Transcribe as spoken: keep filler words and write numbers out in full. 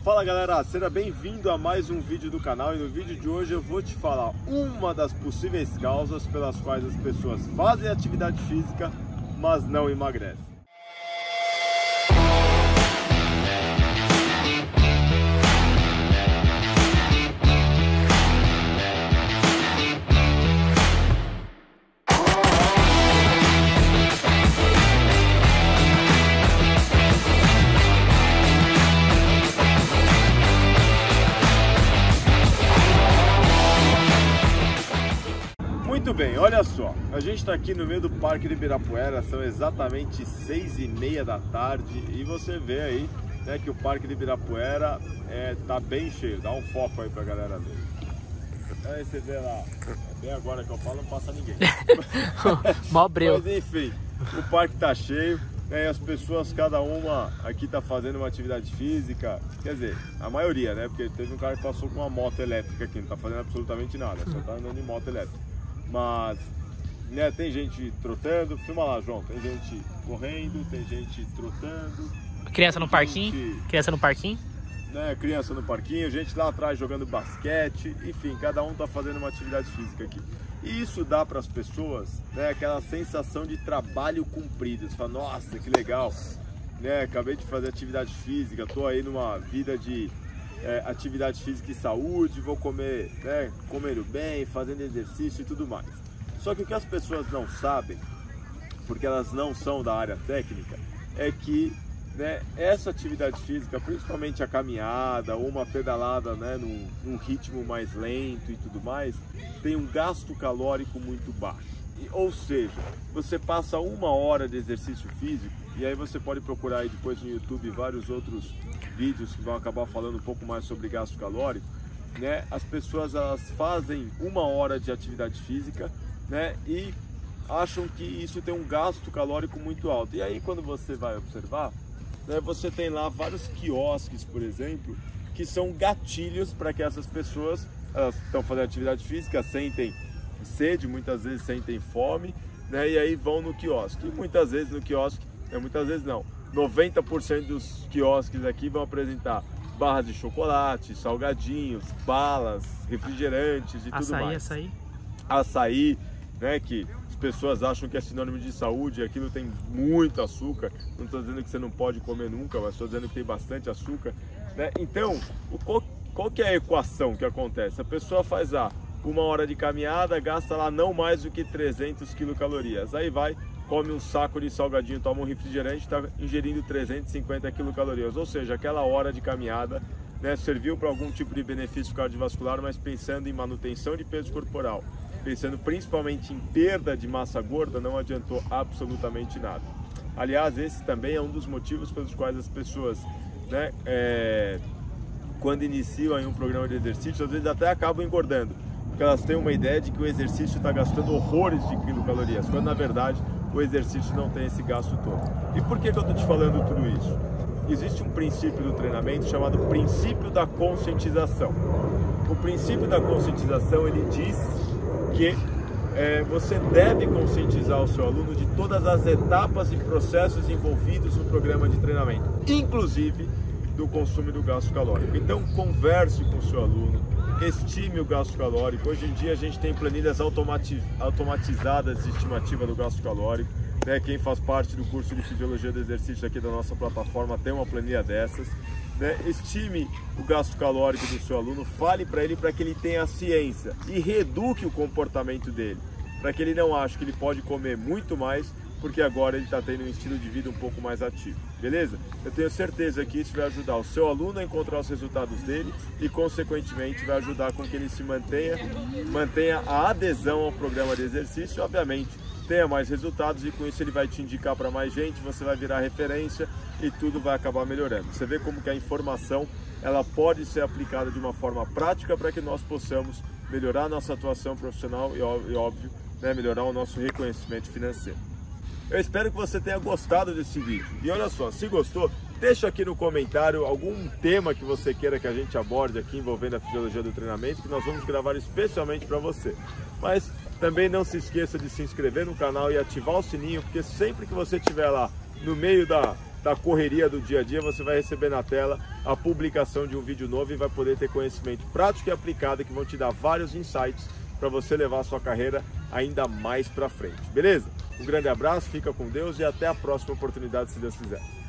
Fala galera, seja bem-vindo a mais um vídeo do canal e no vídeo de hoje eu vou te falar uma das possíveis causas pelas quais as pessoas fazem atividade física, mas não emagrecem. Muito bem, olha só, a gente está aqui no meio do Parque do Ibirapuera, são exatamente seis e meia da tarde e você vê aí, né, que o Parque do Ibirapuera é, tá bem cheio, dá um foco aí pra galera ver. Aí você vê lá, é bem agora que eu falo, não passa ninguém. Mó breu. Mas enfim, o parque tá cheio, né, e as pessoas, cada uma aqui tá fazendo uma atividade física, quer dizer, a maioria, né, porque teve um cara que passou com uma moto elétrica aqui, não tá fazendo absolutamente nada, só tá andando de moto elétrica. Mas, né, tem gente trotando, filma lá, João, tem gente correndo, tem gente trotando. Criança no gente, parquinho, criança no parquinho. Né, criança no parquinho, gente lá atrás jogando basquete, enfim, cada um tá fazendo uma atividade física aqui. E isso dá para as pessoas, né, aquela sensação de trabalho cumprido. Você fala, nossa, que legal, né, acabei de fazer atividade física, tô aí numa vida de... É, atividade física e saúde, vou comer, né, comendo bem, fazendo exercício e tudo mais. Só que o que as pessoas não sabem, porque elas não são da área técnica, é que, né, essa atividade física, principalmente a caminhada ou uma pedalada, né, num, num ritmo mais lento e tudo mais, tem um gasto calórico muito baixo. E, ou seja, você passa uma hora de exercício físico e aí você pode procurar aí depois no YouTube vários outros vídeos que vão acabar falando um pouco mais sobre gasto calórico, né? As pessoas elas fazem uma hora de atividade física, né? E acham que isso tem um gasto calórico muito alto. E aí quando você vai observar, né, você tem lá vários quiosques, por exemplo, que são gatilhos para que essas pessoas, elas estão fazendo atividade física, sentem sede, muitas vezes sentem fome, né? E aí vão no quiosque. E muitas vezes no quiosque, né, muitas vezes não, noventa por cento dos quiosques aqui vão apresentar barras de chocolate, salgadinhos, balas, refrigerantes e açaí, tudo mais. Açaí, açaí, né, que as pessoas acham que é sinônimo de saúde, e aquilo tem muito açúcar. Não estou dizendo que você não pode comer nunca, mas estou dizendo que tem bastante açúcar, né? Então, o, qual, qual que é a equação que acontece? A pessoa faz a uma hora de caminhada, gasta lá não mais do que trezentas quilocalorias. Aí vai, come um saco de salgadinho, toma um refrigerante, está ingerindo trezentas e cinquenta quilocalorias. Ou seja, aquela hora de caminhada, né, serviu para algum tipo de benefício cardiovascular, mas pensando em manutenção de peso corporal, pensando principalmente em perda de massa gorda, não adiantou absolutamente nada. Aliás, esse também é um dos motivos pelos quais as pessoas, né, é, quando iniciam aí um programa de exercício, às vezes até acabam engordando, porque elas têm uma ideia de que o exercício está gastando horrores de quilocalorias, quando na verdade o exercício não tem esse gasto todo. E por que que eu estou te falando tudo isso? Existe um princípio do treinamento chamado princípio da conscientização. O princípio da conscientização, ele diz que é, você deve conscientizar o seu aluno de todas as etapas e processos envolvidos no programa de treinamento, inclusive do consumo e do gasto calórico. Então converse com o seu aluno, estime o gasto calórico. Hoje em dia a gente tem planilhas automati automatizadas de estimativa do gasto calórico, né? Quem faz parte do curso de Fisiologia do Exercício aqui da nossa plataforma tem uma planilha dessas, né? Estime o gasto calórico do seu aluno, fale para ele para que ele tenha a ciência e reeduque o comportamento dele, para que ele não ache que ele pode comer muito mais porque agora ele está tendo um estilo de vida um pouco mais ativo, beleza? Eu tenho certeza que isso vai ajudar o seu aluno a encontrar os resultados dele e, consequentemente, vai ajudar com que ele se mantenha, mantenha a adesão ao programa de exercício e, obviamente, tenha mais resultados, e com isso ele vai te indicar para mais gente, você vai virar referência e tudo vai acabar melhorando. Você vê como que a informação ela pode ser aplicada de uma forma prática para que nós possamos melhorar a nossa atuação profissional e, óbvio, né, melhorar o nosso reconhecimento financeiro. Eu espero que você tenha gostado desse vídeo. E olha só, se gostou, deixa aqui no comentário algum tema que você queira que a gente aborde aqui envolvendo a fisiologia do treinamento, que nós vamos gravar especialmente para você. Mas também não se esqueça de se inscrever no canal e ativar o sininho, porque sempre que você estiver lá no meio da, da correria do dia a dia, você vai receber na tela a publicação de um vídeo novo e vai poder ter conhecimento prático e aplicado que vão te dar vários insights para você levar a sua carreira ainda mais para frente, beleza? Um grande abraço, fica com Deus e até a próxima oportunidade, se Deus quiser.